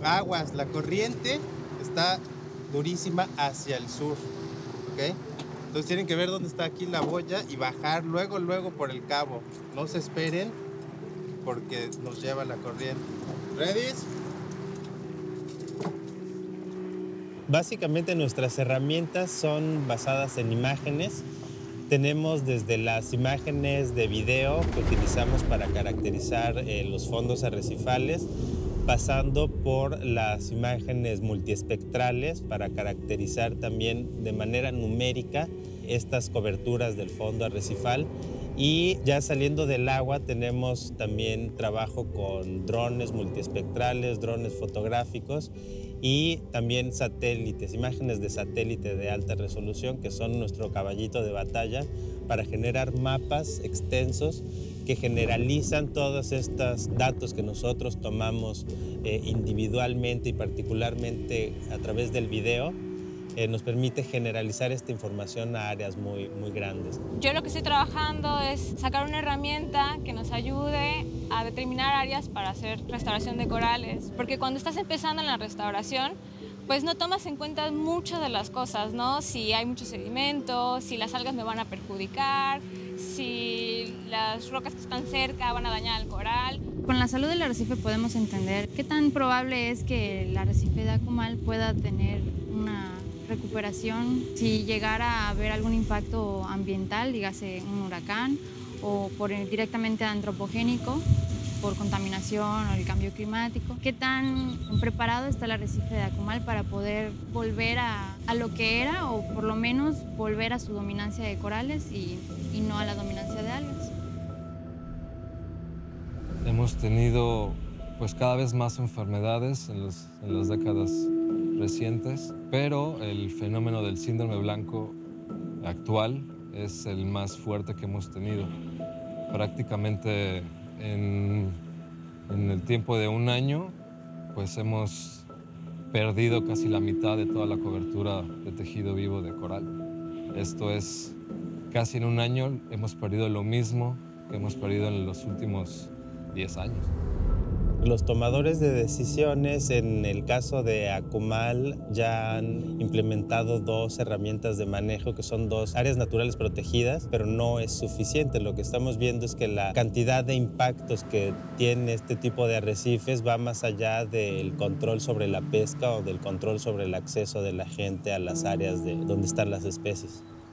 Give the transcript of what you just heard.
aguas, la corriente está durísima hacia el sur, ¿ok? Entonces tienen que ver dónde está aquí la boya y bajar luego, luego por el cabo. No se esperen porque nos lleva la corriente. ¿Ready? Básicamente nuestras herramientas son basadas en imágenes. Tenemos desde las imágenes de video que utilizamos para caracterizar los fondos arrecifales, pasando por las imágenes multiespectrales para caracterizar también de manera numérica estas coberturas del fondo arrecifal. Y ya saliendo del agua tenemos también trabajo con drones multiespectrales, drones fotográficos y también satélites, imágenes de satélite de alta resolución que son nuestro caballito de batalla para generar mapas extensos que generalizan todos estos datos que nosotros tomamos individualmente y particularmente a través del video. Nos permite generalizar esta información a áreas muy, muy grandes. Yo lo que estoy trabajando es sacar una herramienta que nos ayude a determinar áreas para hacer restauración de corales, porque cuando estás empezando en la restauración, pues no tomas en cuenta muchas de las cosas, ¿no? Si hay mucho sedimento, si las algas me van a perjudicar, si las rocas que están cerca van a dañar el coral. Con la salud del arrecife podemos entender qué tan probable es que el arrecife de Akumal pueda tener una recuperación si llegara a haber algún impacto ambiental, dígase un huracán, o directamente antropogénico, por contaminación o el cambio climático. ¿Qué tan preparado está el arrecife de Akumal para poder volver a lo que era, o por lo menos volver a su dominancia de corales y no a la dominancia de algas? Hemos tenido pues cada vez más enfermedades en las décadas recientes, pero el fenómeno del síndrome blanco actual es el más fuerte que hemos tenido. Prácticamente en el tiempo de un año, pues hemos perdido casi la mitad de toda la cobertura de tejido vivo de coral. Esto es, casi en un año hemos perdido lo mismo que hemos perdido en los últimos 10 años. Los tomadores de decisiones en el caso de Akumal ya han implementado dos herramientas de manejo que son dos áreas naturales protegidas, pero no es suficiente. Lo que estamos viendo es que la cantidad de impactos que tiene este tipo de arrecifes va más allá del control sobre la pesca o del control sobre el acceso de la gente a las áreas donde están las especies.